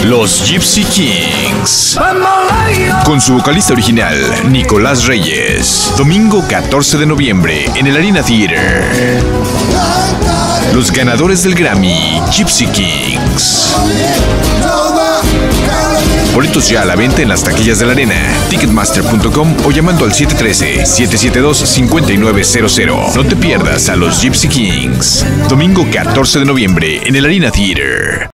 Los Gypsy Kings, con su vocalista original, Nicolás Reyes. Domingo 14 de noviembre en el Arena Theater. Los ganadores del Grammy, Gypsy Kings. Boletos ya a la venta en las taquillas de la arena, ticketmaster.com o llamando al 713-772-5900. No te pierdas a los Gypsy Kings. Domingo 14 de noviembre en el Arena Theater.